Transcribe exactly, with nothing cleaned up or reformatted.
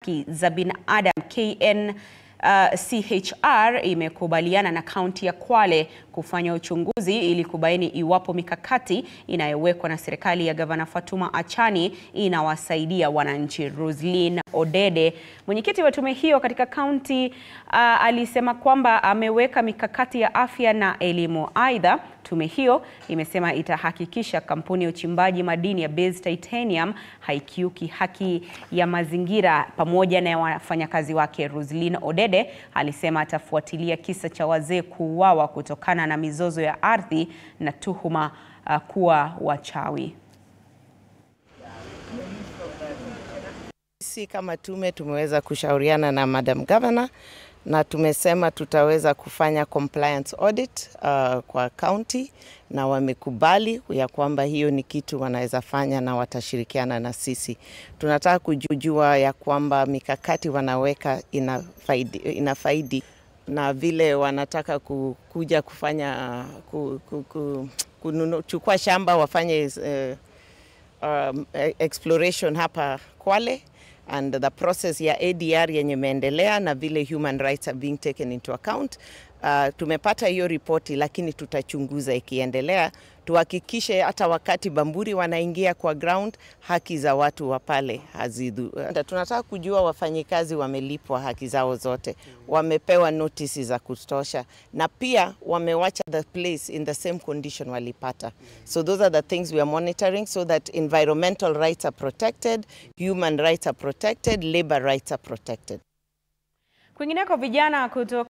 haki za binadamu K N C H R imekubaliana na kaunti ya Kwale kufanya uchunguzi ili kubaini iwapo mikakati inayowekwa na serikali ya Gavana Fatuma Achani inawasaidia wananchi. Roslyn Odede, mwenyekiti wa tume hiyo katika kaunti, uh, alisema kwamba ameweka mikakati ya afya na elimu. Aidha, tume hiyo imesema itahakikisha kampuni ya uchimbaji madini ya base titanium haikiuki haki ya mazingira pamoja na wafanyakazi wake. Roslyn Odede alisema atafuatilia kisa cha wazee kuuawa kutokana na mizozo ya ardhi na tuhuma uh, kuwa wachawi. Sisi kama tume tumeweza kushauriana na Madam Governor na tumesema tutaweza kufanya compliance audit uh, kwa county, na wamekubali ya kwamba hiyo ni kitu wanaweza fanya na watashirikiana na sisi. Tunataka kujua ya kwamba mikakati wanaweka inafaidi, inafaidi na vile wanataka kuja kufanya ku, ku, ku, kuchukua shamba wafanye uh, um, exploration hapa Kwale, and the process ya A D R yenye imeendelea na vile human rights are being taken into account. Uh, tumepata hiyo ripoti, lakini tutachunguza ikiendelea, tuhakikishe hata wakati Bamburi wanaingia kwa ground haki za watu wa pale hazidhu. Tunataka kujua wafanyikazi wamelipwa haki zao zote, wamepewa notices za kutosha, na pia wamewacha the place in the same condition walipata. So those are the things we are monitoring, so that environmental rights are protected, human rights are protected, labor rights are protected. Kwingineko, vijana kutoka